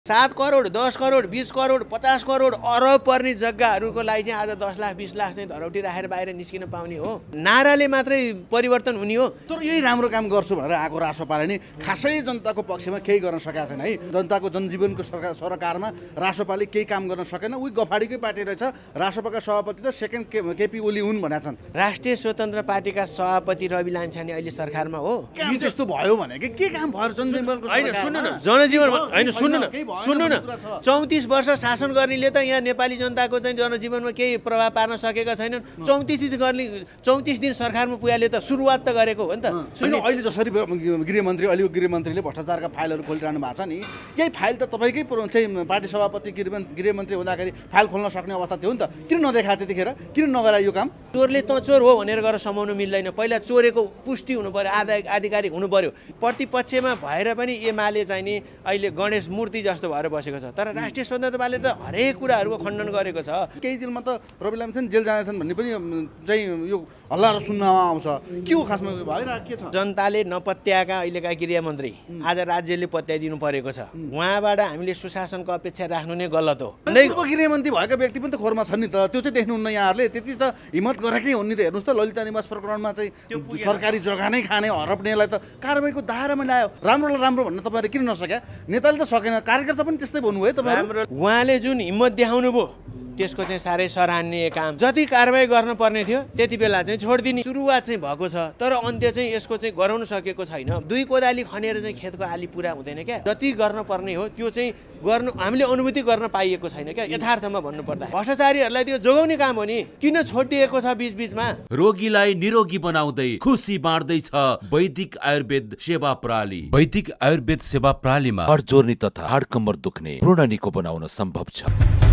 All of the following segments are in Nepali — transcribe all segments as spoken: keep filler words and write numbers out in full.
सात करोड दस करोड बीस करोड पचास करोड अरब पर्ने जग्गाहरूको लागि चाहिँ आज दस लाख बीस लाख चाहिँ धरौटी राखेर बाहिर निस्किन पाउने हो। नाराले मात्रै परिवर्तन हुने हो। तर यही राम्रो काम गर्छु भनेर आएको रासोपाले नि खासै जनताको पक्षमा केही गर्न सकेको छैन है। जनताको जनजीवनको सरकार सरकारमा रासोपाले केही काम गर्न सकेन। उही गफाडीकै पार्टी रहेछ। रासोपाका सभापति त सेकेन्ड केपी ओली हुन् भनेका छन्। राष्ट्रिय स्वतन्त्र पार्टीका सभापति रवि लामिछाने अहिले सरकारमा हो। यो त्यस्तो भयो भने के के काम भयो जनजीवनको हैन सुन्नु न जनजीवनमा हैन सुन्नु न सुन्नु न चौतिस वर्ष शासन गर्नेले त यहाँ नेपाली जनताको चाहिँ जनजीवनमा केही प्रभाव पार्न सकेका छैनन्। चौतिस दिन गर्ने चौतिस दिन सरकारमा पुगाले त सुरुवात त गरेको हो नि त। सुन्नु अहिले जसरी गृहमन्त्री अलि गृहमन्त्रीले भ्रष्टाचारका फाइलहरू खोलिरहनु भएको छ नि, यही फाइल त तपाईँकै चाहिँ पार्टी सभापति गृहमन्त्री हुँदाखेरि फाइल खोल्न सक्ने अवस्था थियो नि त। किन नदेखा त्यतिखेर? किन नगरायो यो काम? चोरले त चोर हो भनेर गरेर समाउनु मिल्दैन। पहिला चोरेको पुष्टि हुनु पर्यो, आधा आधिकारिक हुनु पर्यो। प्रतिपक्षमा भएर पनि एमाले चाहिँ नि अहिले गणेश मूर्ति जस्तो भएर बसेको छ। तर राष्ट्रिय स्वतन्त्र पार्टीले त हरेक कुराहरूको खण्डन गरेको छ। केही दिनमा त रवि लामिछाने जेल जानेछन् भन्ने पनि चाहिँ यो हल्लाहरू सुन्नमा आउँछ। के हो खासमा भइरहेको के छ? जनताले नपत्याएका अहिलेका गृहमन्त्री आज राज्यले पत्याइदिनु परेको छ। उहाँबाट हामीले सुशासनको अपेक्षा राख्नु नै गलत हो। गृहमन्त्री भएका व्यक्ति पनि त खोरमा छन् नि त। त्यो चाहिँ देख्नुहुन्न यहाँहरूले। त्यति त हिम्मत गरेकै हुन् नि त। हेर्नुहोस् त ललिता निवास प्रकरणमा चाहिँ सरकारी जग्गा नै खाने हरप्नेलाई त कारबाहीको दायरामा ल्यायो। राम्रोलाई राम्रो भन्न तपाईँहरू किन नसक्या? नेताले त सकेन, कार्यकर्ता पनि त्यस्तै भन्नुभयो तपाईँहरू। उहाँले जुन हिम्मत देखाउनु भयो त्यसको चाहिँ साह्रै सराहनीय काम। जति कारबाही गर्नुपर्ने थियो त्यति बेला चाहिँ छोडिदिने सुरुवात चाहिँ भएको छ। तर अन्त्य चाहिँ यसको चाहिँ गराउन सकेको छैन। दुई कोदाली खनेर चाहिँ खेतको आली पुरा हुँदैन क्या। जति गर्नुपर्ने हो त्यो चाहिँ गर्नु हामीले अनुभूति गर्न पाइएको छैन क्या। यथार्थमा भन्नुपर्दा भ्रष्टाचारीहरूलाई त्यो जोगाउने काम हो नि। किन छोडिएको छ बीच बीचमा? रोगीलाई निरोगी बनाउँदै खुसी बाँड्दैछ वैदिक आयुर्वेद सेवा प्रणाली। वैदिक आयुर्वेद सेवा प्रणालीमा हाड जोर्नी तथा हाड कम्मर दुख्ने पूर्ण निको बनाउन सम्भव छ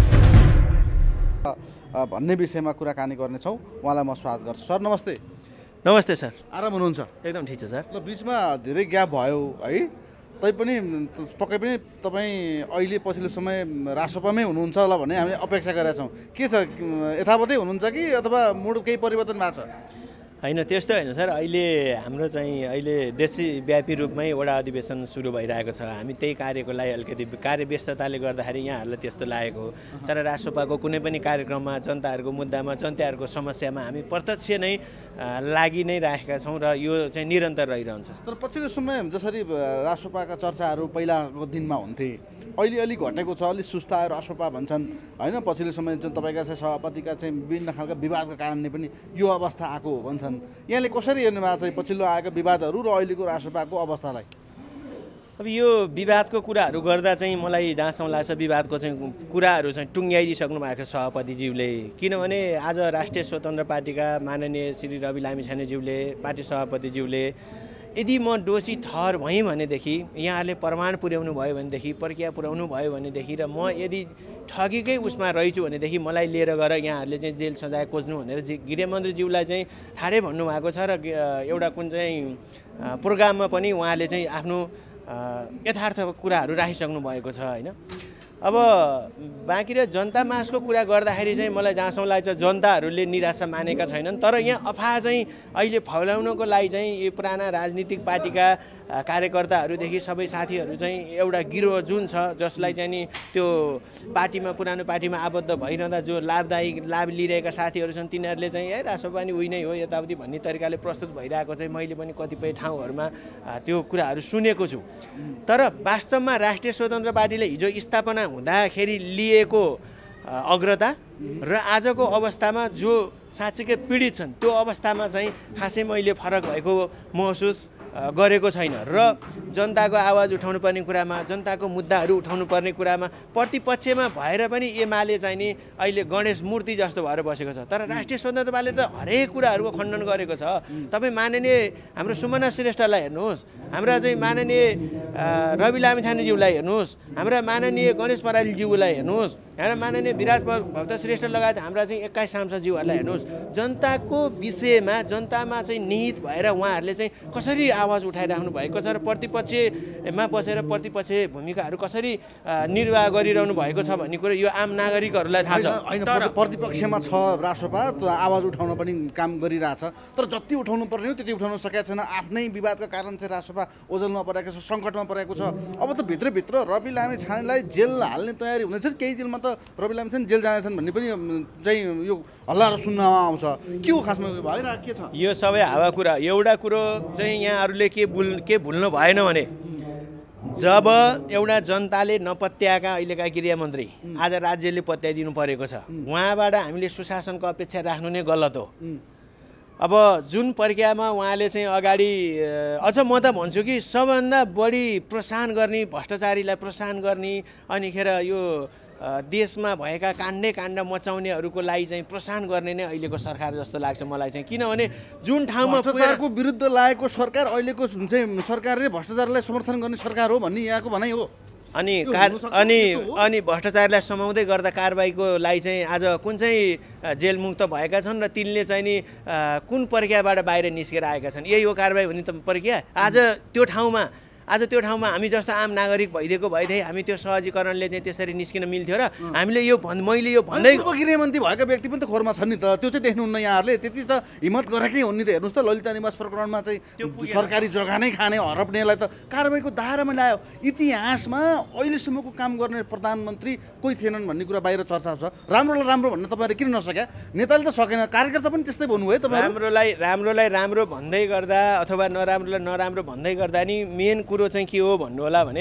भन्ने विषयमा कुराकानी गर्नेछौँ। उहाँलाई म स्वागत गर्छु। सर नमस्ते। नमस्ते सर। आराम हुनुहुन्छ? एकदम ठिक छ सर। ल बिचमा धेरै ग्याप भयो है। तैपनि पक्कै पनि तपाईँ अहिले पछिल्लो समय रासोपामै हुनुहुन्छ होला भन्ने हामीले अपेक्षा गरेका छौँ। के छ यथावतै हुनुहुन्छ कि अथवा मुड केही परिवर्तन भएको छ? होइन त्यस्तो होइन सर। अहिले हाम्रो चाहिँ अहिले देशव्यापी रूपमै वडा अधिवेशन सुरु भइरहेको छ। हामी त्यही कार्यको लागि अलिकति कार्य व्यस्तताले गर्दाखेरि यहाँहरूलाई त्यस्तो लागेको हो। तर रासोपाको कुनै पनि कार्यक्रममा जनताहरूको मुद्दामा जनताहरूको समस्यामा हामी प्रत्यक्ष नै लागि नै राखेका छौँ र यो चाहिँ निरन्तर रहिरहन्छ। तर पछिल्लो समय जसरी रासोपाका चर्चाहरू पहिलाको दिनमा हुन्थे, अहिले अलिक घटेको छ। अलिक सुस्ता रासोपा भन्छन् होइन। पछिल्लो समय जुन तपाईँका चाहिँ सभापतिका चाहिँ विभिन्न खालका विवादका कारणले पनि यो अवस्था आएको हो भन्छन्। यहाँले कसरी हेर्नु भएको छ पछिल्लो आएका विवादहरू र अहिलेको रासोपाको अवस्थालाई? अब यो विवादको कुराहरू गर्दा चाहिँ मलाई जहाँसम्म लाग्छ विवादको चाहिँ कुराहरू चाहिँ टुङ्ग्याइदिइसक्नु भएको सभापतिज्यूले। किनभने आज राष्ट्रिय स्वतन्त्र पार्टीका माननीय श्री रवि लामिछानेज्यूले पार्टी सभापतिज्यूले यदि म दोषी ठहर भएँ भनेदेखि यहाँहरूले प्रमाण पुर्याउनु भयो भनेदेखि प्रक्रिया पुर्याउनु भयो भनेदेखि र म यदि ठगीकै उसमा रहेछु भनेदेखि मलाई लिएर गएर यहाँहरूले चाहिँ जेल सजाय खोज्नु भनेर गृहमन्त्रीज्यूलाई चाहिँ ठाडै भन्नुभएको छ। र एउटा कुन चाहिँ प्रोग्राममा पनि उहाँले चाहिँ आफ्नो यथार्थ कुराहरू राखिसक्नु भएको छ होइन। अब बाँकी र जनता मासको कुरा गर्दाखेरि चाहिँ मलाई जहाँसम्म लाग्छ जनताहरूले निराशा मानेका छैनन्। तर यहाँ अफवाह चाहिँ अहिले फैलाउनको लागि चाहिँ यो पुराना राजनीतिक पार्टीका कार्यकर्ताहरूदेखि सबै साथीहरू चाहिँ एउटा गिरोह जुन छ जसलाई चाहिँ नि त्यो पार्टीमा पुरानो पार्टीमा आबद्ध भइरहँदा जो लाभदायी लाभ लिइरहेका साथीहरू छन् तिनीहरूले चाहिँ ए रासोपा नि उही नै हो यताउति भन्ने तरिकाले प्रस्तुत भइरहेको चाहिँ मैले पनि कतिपय ठाउँहरूमा त्यो कुराहरू सुनेको छु। तर वास्तवमा राष्ट्रिय स्वतन्त्र पार्टीले हिजो स्थापना हुँदाखेरि लिएको अग्रता र आजको अवस्थामा जो साँच्चीकै पीडित छन् त्यो अवस्थामा चाहिँ खासै मैले फरक भएको महसुस गरेको छैन। र जनताको आवाज उठाउनु पर्ने कुरामा जनताको मुद्दाहरू उठाउनु पर्ने कुरामा प्रतिपक्षमा भएर पनि एमाले चाहिँ नि अहिले गणेश मूर्ति जस्तो भएर बसेको छ। तर राष्ट्रिय स्वतन्त्र पार्टीले त हरेक कुराहरूको खण्डन गरेको छ। तपाईँ माननीय हाम्रो सुमना श्रेष्ठलाई हेर्नुहोस्, हाम्रा चाहिँ माननीय रवि लामिछानेज्यूलाई हेर्नुहोस्, हाम्रा माननीय गणेश पराइलज्यूलाई हेर्नुहोस्, हाम्रा माननीय विराज भक्त श्रेष्ठ लगायत हाम्रा चाहिँ एक्काइस सांसदज्यूहरूलाई हेर्नुहोस्। जनताको विषयमा जनतामा चाहिँ निहित भएर उहाँहरूले चाहिँ कसरी आवाज आवाज उठाइराख्नु भएको छ र प्रतिपक्षमा बसेर प्रतिपक्ष भूमिकाहरू कसरी निर्वाह गरिरहनु भएको छ भन्ने कुरो यो आम नागरिकहरूलाई थाहा छ। तर प्रतिपक्षमा छ रासोपा आवाज उठाउन पनि काम गरिरहेछ, तर जति उठाउनु पर्ने हो त्यति उठाउन सकेको छैन। आफ्नै विवादका कारण चाहिँ रासोपा ओझेलमा परेको छ, सङ्कटमा परेको छ। अब त भित्रभित्र रवि लामी छानेलाई जेल हाल्ने तयारी हुँदैछ। केही जेलमा त रवि लामी छाने जेल जानेछन् भन्ने पनि चाहिँ यो हल्लाहरू सुन्नमा आउँछ। के हो खासमा भइरहेको के छ? यो सबै हावा कुरा। एउटा कुरो चाहिँ यहाँहरूले के भुल के भुल्नु भएन भने जब एउटा जनताले नपत्याएका अहिलेका गृहमन्त्री आज राज्यले पत्याइदिनु परेको छ, उहाँबाट हामीले सुशासनको अपेक्षा राख्नु नै गलत हो। अब जुन प्रक्रियामा उहाँले चाहिँ अगाडि अझ म त भन्छु कि सबभन्दा बढी प्रोत्साहन गर्ने, भ्रष्टाचारीलाई प्रोत्साहन गर्ने, अनिखेर यो देशमा भएका काण्डै काण्ड मचाउनेहरूको लागि चाहिँ प्रोत्साहन गर्ने नै अहिलेको सरकार जस्तो लाग्छ मलाई चाहिँ। किनभने जुन ठाउँमा भ्रष्टाचारको विरुद्ध लागेको सरकार अहिलेको चाहिँ सरकारले भ्रष्टाचारलाई समर्थन गर्ने सरकार हो भन्ने यहाँको भनाइ हो। अनि कार अनि अनि भ्रष्टाचारलाई समाउँदै गर्दा कारबाहीको लागि चाहिँ आज कुन चाहिँ जेलमुक्त भएका छन् र तिनले चाहिँ नि कुन प्रक्रियाबाट बाहिर निस्केर आएका छन्, यही हो कारबाही हुने त प्रक्रिया। आज त्यो ठाउँमा आज त्यो ठाउँमा हामी जस्तो आम नागरिक भइदिएको भइदिए हामी त्यो सहजीकरणले चाहिँ त्यसरी निस्किन मिल्थ्यो र हामीले यो भन् मैले यो भन्दै गृहमन्त्री भएका व्यक्ति पनि त खोरमा छन् नि त, त्यो चाहिँ देख्नुहुन्न यहाँहरूले। त्यति त हिम्मत गरेकै हुन् नि त। हेर्नुहोस् त ललिता निवास प्रकरणमा चाहिँ सरकारी जग्गा नै खाने हरप्नेलाई त कारबाहीको दायरामा ल्यायो। इतिहासमा अहिलेसम्मको काम गर्ने प्रधानमन्त्री कोही थिएनन् भन्ने कुरा बाहिर चर्चा छ। राम्रोलाई राम्रो भन्न तपाईँहरूले किन नसक्या? नेताले त सकेन, कार्यकर्ता पनि त्यस्तै भन्नुभयो तपाईँ। राम्रोलाई राम्रोलाई राम्रो भन्दै गर्दा अथवा नराम्रोलाई नराम्रो भन्दै गर्दा नि मेन कुरो चाहिँ के हो भन्नु होला भने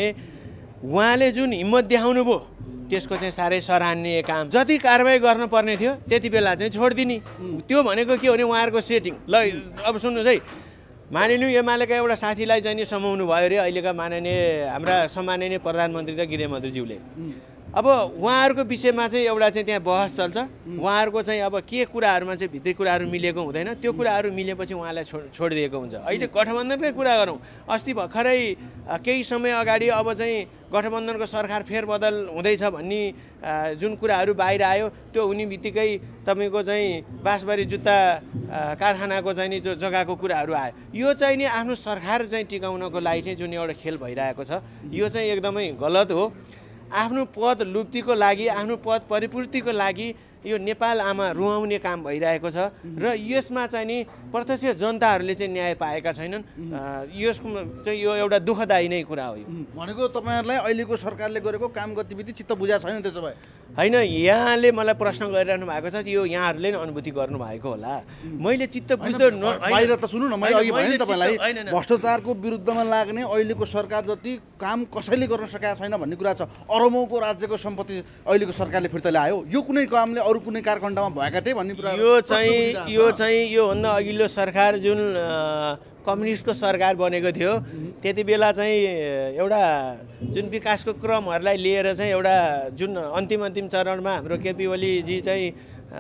उहाँले जुन हिम्मत देखाउनु भयो त्यसको चाहिँ साह्रै सराहनीय काम। जति कारबाही गर्नुपर्ने थियो त्यति बेला चाहिँ छोडिदिने। त्यो भनेको के हो भने उहाँहरूको सेटिङ। ल अब सुन्नुहोस् है, मानिलिउँ एमालेका एउटा साथीलाई चाहिँ नि समाउनु भयो अरे अहिलेका माननीय हाम्रा सम्माननीय प्रधानमन्त्री र गृहमन्त्रीज्यूले। अब उहाँहरूको विषयमा चाहिँ एउटा चाहिँ त्यहाँ बहस चल्छ। उहाँहरूको चाहिँ अब के कुराहरूमा चाहिँ भित्री कुराहरू मिलेको हुँदैन, त्यो कुराहरू मिलेपछि उहाँलाई छो छोडिदिएको हुन्छ। अहिले गठबन्धनकै कुरा गरौँ, अस्ति भर्खरै केही समय अगाडि अब चाहिँ गठबन्धनको सरकार फेरबदल हुँदैछ भन्ने जुन कुराहरू बाहिर आयो, त्यो हुने बित्तिकै तपाईँको चाहिँ बाँसबारी जुत्ता कारखानाको चाहिँ नि जो जग्गाको कुराहरू आयो। यो चाहिँ नि आफ्नो सरकार चाहिँ टिकाउनको लागि चाहिँ जुन एउटा खेल भइरहेको छ यो चाहिँ एकदमै गलत हो। आफ्नो पद लुप्तिको लागि, आफ्नो पद परिपूर्तिको लागि यो नेपाल आमा रुवाउने काम भइरहेको छ र यसमा चाहिँ नि प्रत्यक्ष जनताहरूले चाहिँ न्याय पाएका छैनन्। यसको चाहिँ यो एउटा दुःखदायी नै कुरा हो। यो भनेको तपाईँहरूलाई अहिलेको सरकारले गरेको काम गतिविधि चित्त बुझा छैन त्यसो भए? होइन, यहाँले मलाई प्रश्न गरिरहनु भएको छ यो यहाँहरूले नै अनुभूति गर्नुभएको होला। मैले चित्त बुझ्दो बाहिर त सुन्नु न, मैले अघि भने तपाईँलाई भ्रष्टाचारको विरुद्धमा लाग्ने अहिलेको सरकार जति काम कसैले गर्न सकेका छैन भन्ने कुरा छ। अरबौँको राज्यको सम्पत्ति अहिलेको सरकारले फिर्ता ल्यायो, यो कुनै कामले अरू कुनै कारखण्डमा भएका थिए भन्ने कुरा। यो चाहिँ यो चाहिँ योभन्दा अघिल्लो सरकार जुन कम्युनिस्टको सरकार बनेको थियो त्यति बेला चाहिँ एउटा जुन विकासको क्रमहरूलाई लिएर चाहिँ एउटा जुन अन्तिम अन्तिम चरणमा हाम्रो केपी ओलीजी चाहिँ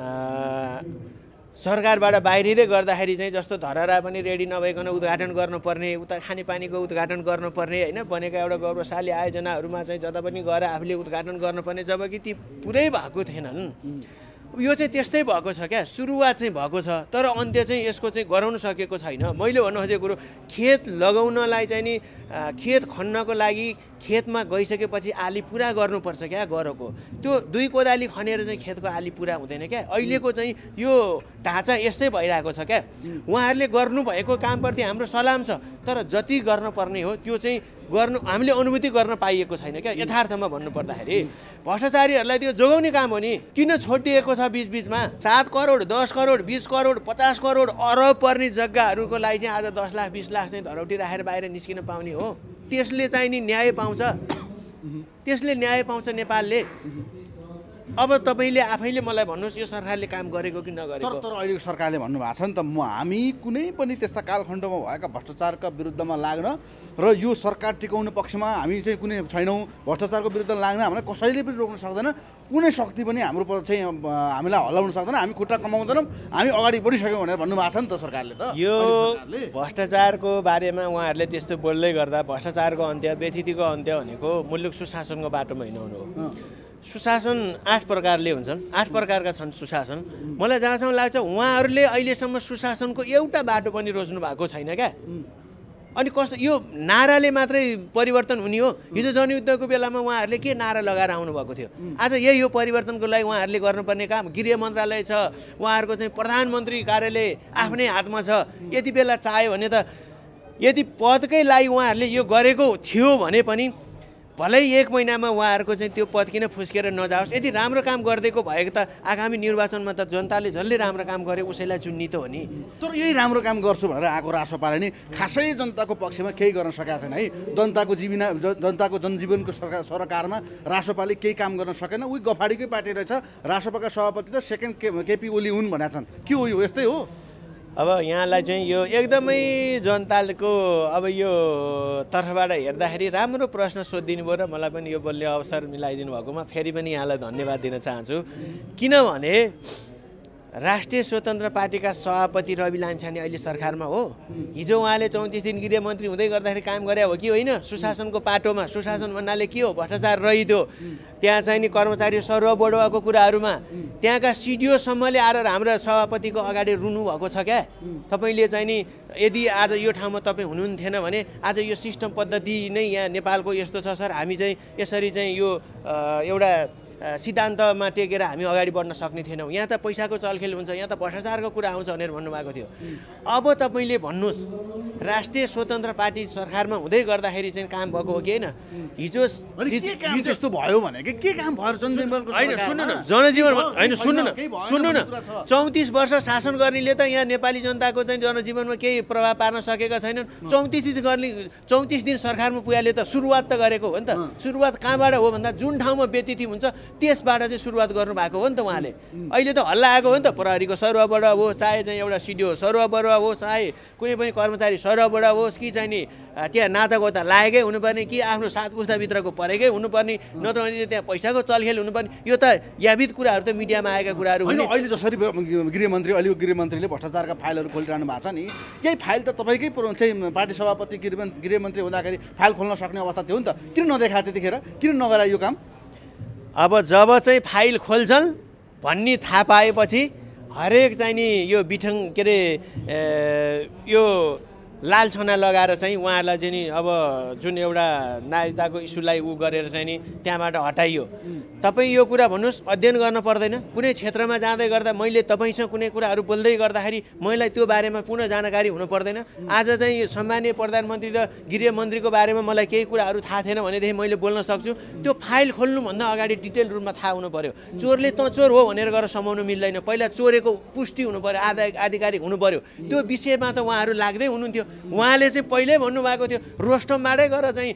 सरकारबाट बाहिरिँदै गर्दाखेरि चाहिँ जस्तो धरहरा पनि रेडी नभइकन उद्घाटन गर्नुपर्ने, उता खानेपानीको उद्घाटन गर्नुपर्ने होइन, बनेका एउटा गौरवशाली आयोजनाहरूमा चाहिँ जता पनि गएर आफूले उद्घाटन गर्नुपर्ने, जबकि ती पुरै भएको थिएनन्। यो चाहिँ त्यस्तै भएको छ क्या, सुरुवात चाहिँ भएको छ तर अन्त्य चाहिँ यसको चाहिँ गराउन सकेको छैन। मैले भन्नु खोजेको कुरो खेत लगाउनलाई चाहिँ नि खेत खन्नको लागि खेतमा गइसकेपछि आली पुरा गर्नुपर्छ क्या गरको। त्यो दुई कोदाली खनेर चाहिँ खेतको आली पुरा हुँदैन क्या। अहिलेको चाहिँ यो ढाँचा यस्तै भइरहेको छ क्या। उहाँहरूले गर्नुभएको कामप्रति हाम्रो सलाम छ, तर जति गर्नुपर्ने हो त्यो चाहिँ गर्नु हामीले अनुभूति गर्न पाइएको छैन क्या। यथार्थमा भन्नुपर्दाखेरि भ्रष्टाचारीहरूलाई त्यो जोगाउने काम हो नि, किन छोडिएको छ बिच बिचमा? सात करोड दस करोड बिस करोड पचास करोड अरब पर्ने जग्गाहरूको लागि चाहिँ आज दस लाख बिस लाख चाहिँ धरौटी राखेर बाहिर निस्किन पाउने हो। त्यसले चाहिँ नि न्याय पाउँछ, त्यसले न्याय पाउँछ नेपालले। अब तपाईँले आफैले मलाई भन्नुहोस् यो सरकारले काम गरेको कि नगरेको? तर अहिलेको सरकारले भन्नुभएको छ नि त, म हामी कुनै पनि त्यस्ता कालखण्डमा भएका भ्रष्टाचारका विरुद्धमा लाग्न र यो सरकार टिकाउने पक्षमा हामी चाहिँ कुनै छैनौँ, भ्रष्टाचारको विरुद्ध लाग्न हामीलाई कसैले पनि रोक्न सक्दैन, कुनै शक्ति पनि हाम्रो चाहिँ हामीलाई हल्लाउन सक्दैन, हामी खुट्टा कमाउँदैनौँ, हामी अगाडि बढिसक्यौँ भनेर भन्नुभएको छ नि त सरकारले। त यो भ्रष्टाचारको बारेमा उहाँहरूले त्यस्तो बोल्दै गर्दा भ्रष्टाचारको अन्त्य व्यथितिको अन्त्य भनेको मुलुक सुशासनको बाटोमा हिँडाउनु हो। सुशासन आठ प्रकारले हुन्छन्, आठ प्रकारका छन् सुशासन। मलाई जहाँसम्म लाग्छ उहाँहरूले अहिलेसम्म सुशासनको एउटा बाटो पनि रोज्नु भएको छैन क्या। अनि कस्तो यो नाराले मात्रै परिवर्तन हुने हो? हिजो जनयुद्धको बेलामा उहाँहरूले के नारा लगाएर आउनुभएको थियो? आज यही हो परिवर्तनको लागि उहाँहरूले गर्नुपर्ने काम। गृह मन्त्रालय छ, उहाँहरूको चाहिँ प्रधानमन्त्री कार्यालय आफ्नै हातमा छ। यति बेला चाह्यो भने त यदि पदकै लागि उहाँहरूले यो गरेको थियो भने पनि भलै एक महिनामा उहाँहरूको चाहिँ त्यो पद किन फुस्केर नजाओस्? यदि राम्रो काम गरिदिएको भएको त आगामी निर्वाचनमा त जनताले जसले राम्रो काम गरे उसैलाई चुन्नी त हो नि। तर यही राम्रो काम गर्छु भनेर आएको रासोपाले नि खासै जनताको पक्षमा केही गर्न सकेको छैन है। जनताको जीवना जनताको जनजीवनको सरकार सरकारमा रासोपाले केही काम गर्न सकेन। उही गफाडीकै पार्टी रहेछ। रासोपाका सभापति त सेकेन्ड के केपी ओली हुन् भनेका छन्। के हो यो? यस्तै हो। अब यहाँलाई चाहिँ यो एकदमै जनताको अब यो तर्फबाट हेर्दाखेरि राम्रो प्रश्न सोधिदिनु भयो र मलाई पनि यो बोल्ने अवसर मिलाइदिनु भएकोमा फेरि पनि यहाँलाई धन्यवाद दिन चाहन्छु। किनभने राष्ट्रिय स्वतन्त्र पार्टीका सभापति रवि लामिछाने अहिले सरकारमा हो। हिजो उहाँले चौतिस दिन गृहमन्त्री हुँदै गर्दाखेरि काम गरे हो कि होइन? सुशासनको पाटोमा। सुशासन भन्नाले के हो? भ्रष्टाचार रहित। त्यहाँ चाहिँ नि कर्मचारी सरुवा बढुवाको कुराहरूमा त्यहाँका सिडिओसम्मले आएर हाम्रो सभापतिको अगाडि रुनु भएको छ क्या? तपाईँले चाहिँ नि यदि आज यो ठाउँमा तपाईँ हुनुहुन्थेन भने आज यो सिस्टम पद्धति नै यहाँ नेपालको यस्तो छ सर, हामी चाहिँ यसरी चाहिँ यो एउटा सिद्धान्तमा टेकेर हामी अगाडि बढ्न सक्ने थिएनौँ। यहाँ त पैसाको चलखेल हुन्छ, यहाँ त भ्रष्टाचारको कुरा आउँछ भनेर भन्नुभएको थियो। अब तपाईँले भन्नुहोस् राष्ट्रिय स्वतन्त्र पार्टी सरकारमा हुँदै गर्दाखेरि चाहिँ काम भएको हो कि होइन? हिजो हिजो यस्तो भयो भने के काम भयो? जनजीवनको होइन सुन्नु न, जनजीवन होइन सुन्नु न सुन्नु न चौतिस वर्ष शासन गर्नेले त यहाँ नेपाली जनताको चाहिँ जनजीवनमा केही प्रभाव पार्न सकेका छैनन्। चौतिस दिन गर्ने चौतिस दिन सरकारमा पुगाले त सुरुवात त गरेको हो नि त। सुरुवात कहाँबाट हो भन्दा जुन ठाउँमा व्यतिथि हुन्छ त्यसबाट चाहिँ सुरुवात गर्नुभएको हो नि त उहाँले। अहिले त हल्ला आएको हो नि त, प्रहरीको सरुवा बढुवा होस्, चाहे चाहिँ एउटा सिडिओ सरुवा बढुवा होस्, चाहे कुनै पनि कर्मचारी सरुवा बढुवा होस्, कि चाहिँ नि त्यहाँ नातागोता लागेकै हुनुपर्ने, कि आफ्नो सात पुस्ताभित्रको परेकै हुनुपर्ने, नत्र भने त्यहाँ पैसाको चलखेल हुनुपर्ने। यो त यावित कुराहरू त मिडियामा आएका कुराहरू होइन। अहिले जसरी गृहमन्त्री अहिले गृहमन्त्रीले भ्रष्टाचारका फाइलहरू खोलिरहनु भएको छ नि, यही फाइल त तपाईँकै चाहिँ पार्टी सभापति गृहमन्त्री हुँदाखेरि फाइल खोल्न सक्ने अवस्था थियो नि त। किन नदेखा त्यतिखेर? किन नगरायो यो काम? अब जब चाहिँ फाइल खोल्छन् भन्ने थाहा पाएपछि हरेक चाहिँ नि यो बिठङ के अरे यो लाल छना लगाएर चाहिँ उहाँहरूलाई चाहिँ नि अब जुन एउटा नागरिकताको इस्युलाई उ गरेर चाहिँ नि त्यहाँबाट हटाइयो। तपाईँ यो कुरा भन्नुहोस् अध्ययन गर्न पर्दैन? कुनै क्षेत्रमा जाँदै गर्दा मैले तपाईँसँग कुनै कुराहरू बोल्दै गर्दाखेरि मलाई त्यो बारेमा पुनः जानकारी हुनु पर्दैन? आज चाहिँ सम्मानीय प्रधानमन्त्री र गृहमन्त्रीको बारेमा मलाई केही कुराहरू थाहा थिएन भनेदेखि मैले बोल्न सक्छु। त्यो फाइल खोल्नुभन्दा अगाडि डिटेल रूपमा थाहा हुनु पर्यो। चोरले त चोर हो भनेर गरेर समाउनु मिल्दैन। पहिला चोरेको पुष्टि हुनु पर्यो, आधा आधिकारिक हुनु पर्यो। त्यो विषयमा त उहाँहरू लाग्दै हुनुहुन्थ्यो। उहाँले चाहिँ पहिल्यै भन्नुभएको थियो, रोस्टमबाटै गएर चाहिँ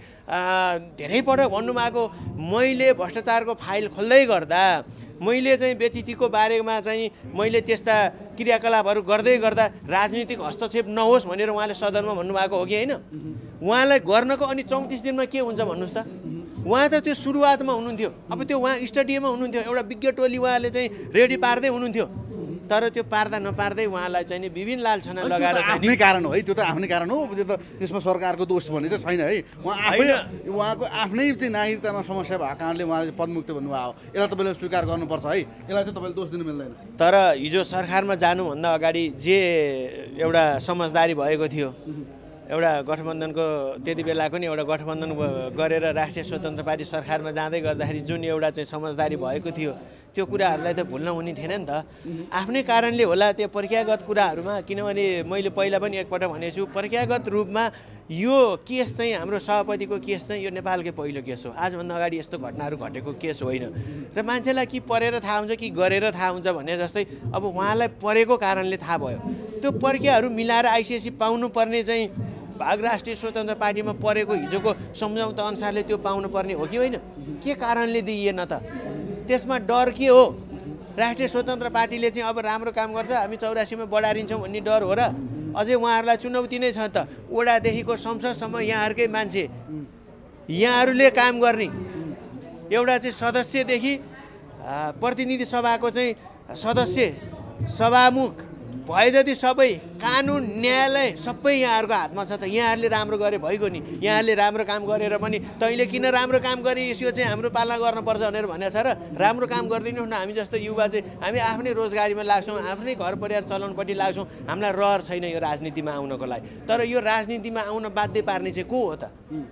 धेरैपटक भन्नुभएको, मैले भ्रष्टाचारको फाइल खोल्दै गर्दा मैले चाहिँ व्यतिथिको बारेमा चाहिँ मैले त्यस्ता क्रियाकलापहरू गर्दै गर्दा राजनीतिक हस्तक्षेप नहोस् भनेर उहाँले सदनमा भन्नुभएको हो कि होइन? उहाँलाई गर्नको अनि चौतिस दिनमा के हुन्छ भन्नुहोस् त? उहाँ त त्यो सुरुवातमा हुनुहुन्थ्यो। अब त्यो उहाँ स्टुडियोमा हुनुहुन्थ्यो, एउटा विज्ञ टोली उहाँले चाहिँ रेडी पार्दै हुनुहुन्थ्यो। तर त्यो पार्दा नपार्दै उहाँलाई चाहिँ विभिन्न लालछना लगाएर आफ्नै कारण हो है। त्यो त आफ्नै कारण हो। त्यो त यसमा सरकारको दोष भन्ने चाहिँ छैन है। उहाँ आफै उहाँको आफ्नै चाहिँ नागरिकतामा समस्या भएको कारणले उहाँले पदमुक्त भन्नुभयो। यसलाई तपाईँले स्वीकार गर्नुपर्छ है। यसलाई चाहिँ तपाईँले दोष दिनु मिल्दैन। तर हिजो सरकारमा जानुभन्दा अगाडि जे एउटा समझदारी भएको थियो, एउटा गठबन्धनको त्यति बेलाको नि एउटा गठबन्धन गरेर राष्ट्रिय स्वतन्त्र पार्टी सरकारमा जाँदै गर्दाखेरि जुन एउटा चाहिँ समझदारी भएको थियो त्यो कुराहरूलाई त भुल्न हुने थिएन नि त। आफ्नै कारणले होला त्यो प्रक्रियागत कुराहरूमा। किनभने मैले पहिला पनि एकपल्ट भनेको छु, प्रक्रियागत रूपमा यो केस चाहिँ हाम्रो सभापतिको केस चाहिँ यो नेपालकै पहिलो केस हो। आजभन्दा अगाडि यस्तो घटनाहरू घटेको केस होइन। र मान्छेलाई कि परेर थाहा हुन्छ कि गरेर थाहा हुन्छ भन्ने जस्तै अब उहाँलाई परेको कारणले थाहा भयो। त्यो प्रक्रियाहरू मिलाएर आइसिएससी पाउनुपर्ने चाहिँ भाग राष्ट्रिय स्वतन्त्र पार्टीमा परेको हिजोको सम्झौता अनुसारले त्यो पाउनुपर्ने हो कि होइन? के कारणले दिइएन त? त्यसमा डर के हो? राष्ट्रिय स्वतन्त्र पार्टीले चाहिँ अब राम्रो काम गर्छ, हामी चौरासीमा बढारिन्छौँ भन्ने डर हो र? अझै उहाँहरूलाई चुनौती नै छ त। वडादेखिको संसदसम्म यहाँहरूकै मान्छे, यहाँहरूले काम गर्ने एउटा चाहिँ सदस्यदेखि प्रतिनिधि सभाको चाहिँ सदस्य, सभामुख, भए जति सबै कानुन न्यायालय सबै यहाँहरूको हातमा छ त यहाँहरूले राम्रो गरे भइगयो नि यहाँहरूले राम्रो काम गरेर पनि तैँले किन राम्रो काम गरिस् यो चाहिँ हाम्रो पालना गर्नुपर्छ भनेर भनेको छ र राम्रो काम गरिदिनुहोस् न हामी जस्तो युवा चाहिँ हामी आफ्नै रोजगारीमा लाग्छौँ आफ्नै घर परिवार चलाउनुपट्टि लाग्छौँ हामीलाई रहर छैन यो राजनीतिमा आउनको लागि तर यो राजनीतिमा आउन बाध्य पार्ने चाहिँ को हो त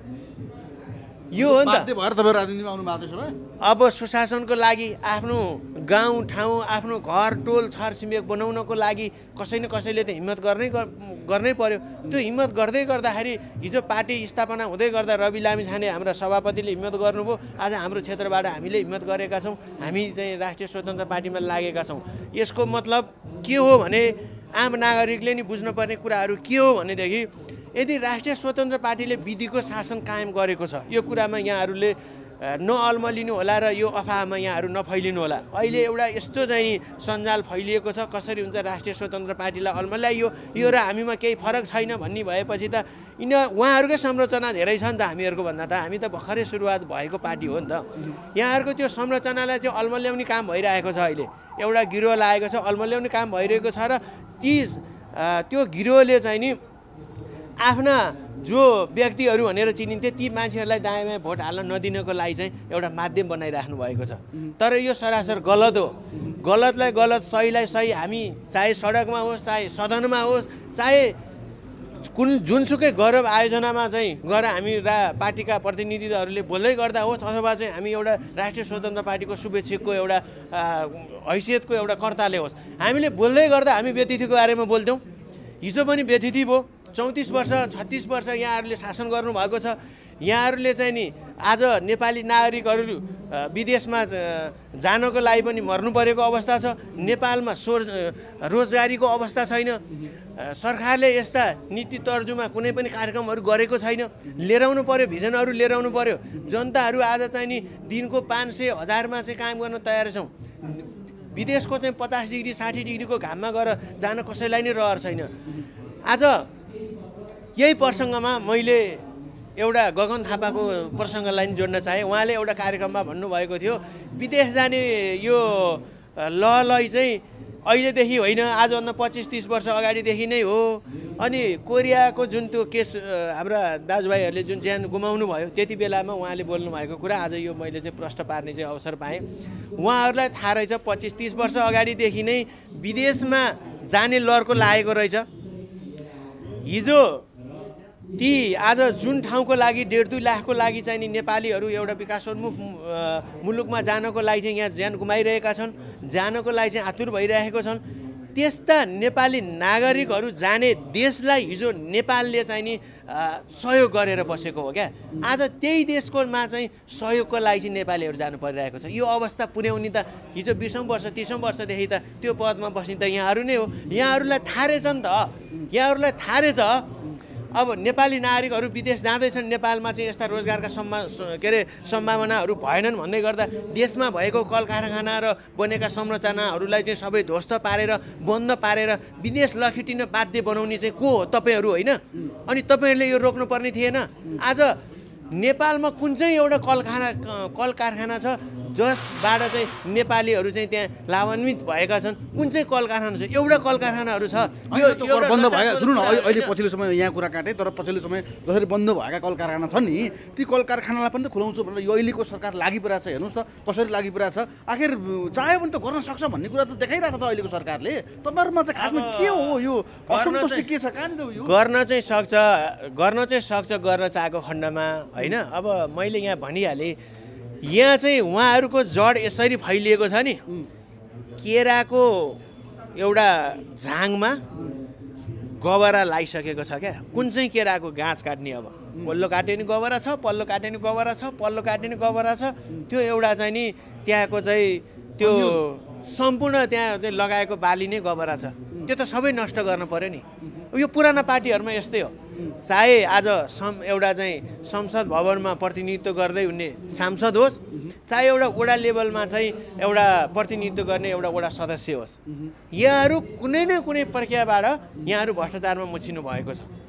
यो हो नि त भएर तपाईँ राजनीतिमा आउनु भएको छ अब सुशासनको लागि आफ्नो गाउँ ठाउँ आफ्नो घर टोल छरछिमेक बनाउनको लागि कसै न कसैले त हिम्मत गर्नै गर्नै पर्यो त्यो हिम्मत गर्दै गर्दाखेरि हिजो पार्टी स्थापना हुँदै गर्दा रवि लामिछाने हाम्रा सभापतिले हिम्मत गर्नुभयो आज हाम्रो क्षेत्रबाट हामीले हिम्मत गरेका छौँ हामी चाहिँ राष्ट्रिय स्वतन्त्र पार्टीमा लागेका छौँ यसको मतलब के हो भने आम नागरिकले नि बुझ्नुपर्ने कुराहरू के हो भनेदेखि यदि राष्ट्रिय स्वतन्त्र पार्टीले विधिको शासन कायम गरेको छ यो कुरामा यहाँहरूले नअल्मलिनु होला र यो अफवाहमा यहाँहरू नफैलिनु होला अहिले एउटा यस्तो चाहिँ सञ्जाल फैलिएको छ कसरी हुन्छ राष्ट्रिय स्वतन्त्र पार्टीलाई अल्मल्याइयो यो र हामीमा केही फरक छैन भन्ने भएपछि त यिन उहाँहरूकै संरचना धेरै छ नि त हामीहरूको भन्दा त हामी त भर्खरै सुरुवात भएको पार्टी हो नि त यहाँहरूको त्यो संरचनालाई चाहिँ अल्मल्याउने काम भइरहेको छ अहिले एउटा गिरोह लागेको छ अल्मल्याउने काम भइरहेको छ र ती त्यो गिरोहले चाहिँ नि आफ्ना जो व्यक्तिहरू भनेर चिनिन्थे ती मान्छेहरूलाई दायाँ बायाँ भोट हाल्न नदिनको लागि चाहिँ एउटा माध्यम बनाइराख्नु भएको छ तर यो सरासर गलत हो गलतलाई गलत सहीलाई सही हामी चाहे सडकमा होस् चाहे सदनमा होस् चाहे कुन जुनसुकै गौरव आयोजनामा चाहिँ गएर हामी रा पार्टीका प्रतिनिधिहरूले बोल्दै गर्दा होस् अथवा चाहिँ हामी एउटा राष्ट्रिय स्वतन्त्र पार्टीको शुभेच्छुकको एउटा हैसियतको एउटा कर्ताले होस् हामीले बोल्दै गर्दा हामी व्यतिथिको बारेमा बोल्थ्यौँ हिजो पनि व्यतिथि भयो चौतिस वर्ष छत्तिस वर्ष यहाँहरूले शासन गर्नुभएको छ यहाँहरूले चाहिँ नि आज नेपाली नागरिकहरू विदेशमा जानको लागि पनि मर्नु परेको अवस्था छ नेपालमा स्व रोजगारीको अवस्था छैन सरकारले यस्ता नीति तर्जुमा कुनै पनि कार्यक्रमहरू गरेको छैन लिएर आउनु पर्यो भिजनहरू लिएर आउनु पर्यो जनताहरू आज चाहिँ नि दिनको पाँच सय हजारमा चाहिँ काम गर्न तयार छौँ विदेशको चाहिँ पचास डिग्री साठी डिग्रीको घाममा गएर जान कसैलाई नै रहर छैन आज यही प्रसङ्गमा मैले एउटा गगन थापाको प्रसङ्गलाई नि जोड्न चाहेँ उहाँले एउटा कार्यक्रममा भन्नुभएको थियो विदेश जाने यो लहलाई चाहिँ अहिलेदेखि होइन आजभन्दा पच्चिस तिस वर्ष अगाडिदेखि नै हो अनि कोरियाको जुन त्यो केस हाम्रा दाजुभाइहरूले जुन ज्यान गुमाउनु भयो त्यति बेलामा उहाँले बोल्नुभएको कुरा आज यो मैले चाहिँ प्रश्न पार्ने चाहिँ अवसर पाएँ उहाँहरूलाई थाहा रहेछ पच्चिस तिस वर्ष अगाडिदेखि नै विदेशमा जाने लहरको लागेको रहेछ हिजो ती आज जुन ठाउँको लागि डेढ दुई लाखको लागि चाहिँ नि नेपालीहरू एउटा विकासोन्मुख मुलुकमा जानको लागि चाहिँ यहाँ ज्यान गुमाइरहेका छन् जानको लागि चाहिँ आतुर भइरहेको छन् त्यस्ता नेपाली नागरिकहरू जाने देशलाई हिजो नेपालले चाहिँ नि सहयोग गरेर बसेको हो क्या आज त्यही देशकोमा चाहिँ सहयोगको लागि चाहिँ नेपालीहरू जानु परिरहेको छ यो अवस्था पुर्याउने त हिजो बिसौँ वर्ष तिसौँ वर्षदेखि त त्यो पदमा बस्ने त यहाँहरू नै हो यहाँहरूलाई थाहा रहेछ नि त यहाँहरूलाई थाहा रहेछ अब नेपाली नागरिकहरू विदेश जाँदैछन् नेपालमा चाहिँ यस्ता रोजगारका सम्मा के अरे सम्भावनाहरू भएनन् भन्दै गर्दा देशमा भएको कल कारखाना र बनेका संरचनाहरूलाई चाहिँ सबै ध्वस्त पारेर बन्द पारेर विदेश लखेटिन बाध्य बनाउने चाहिँ को हो तपाईँहरू होइन अनि तपाईँहरूले यो रोक्नुपर्ने थिएन आज नेपालमा कुन चाहिँ एउटा कल कारखाना कल कारखाना छ जसबाट चाहिँ नेपालीहरू चाहिँ त्यहाँ लाभान्वित भएका छन् कुन चाहिँ कल कारखाना छ एउटा कल कारखानाहरू छ यो बन्द भएका सुन्नु न अहिले पछिल्लो समय यहाँ कुरा काटेँ तर पछिल्लो समय जसरी बन्द भएका कल कारखाना छन् नि ती कल कारखानालाई पनि त खुलाउँछु भनेर यो अहिलेको सरकार लागिपरेको छ हेर्नुहोस् त कसरी लागिपरेको छ आखिर चाह्यो भने त गर्न सक्छ भन्ने कुरा त देखाइरहेको छ त अहिलेको सरकारले तपाईँहरूमा चाहिँ खासमा के हो यो असन्तुष्टि के छ कहाँनिर यो गर्न चाहिँ सक्छ गर्न चाहिँ सक्छ गर्न चाहेको खण्डमा होइन अब मैले यहाँ भनिहालेँ यहाँ चाहिँ उहाँहरूको जड यसरी फैलिएको छ नि केराको एउटा झाङमा गबरा लगाइसकेको छ क्या कुन चाहिँ केराको गाँच काट्ने अब पल्लो काट्यो नि गबरा छ पल्लो काट्यो नि गबरा छ पल्लो काट्यो नि गबरा छ त्यो एउटा चाहिँ नि त्यहाँको चाहिँ त्यो सम्पूर्ण त्यहाँ चाहिँ लगाएको बाली नै गबरा छ त्यो त सबै नष्ट गर्न पर्यो नि यो पुराना पार्टीहरूमा यस्तै हो चाहे आज सम एउटा चाहिँ संसद भवनमा प्रतिनिधित्व गर्दै हुने सांसद होस् चाहे एउटा वडा लेभलमा चाहिँ एउटा प्रतिनिधित्व गर्ने एउटा वडा सदस्य होस् यहाँहरू कुनै न कुनै प्रक्रियाबाट यहाँहरू भ्रष्टाचारमा मुछिनु भएको छ।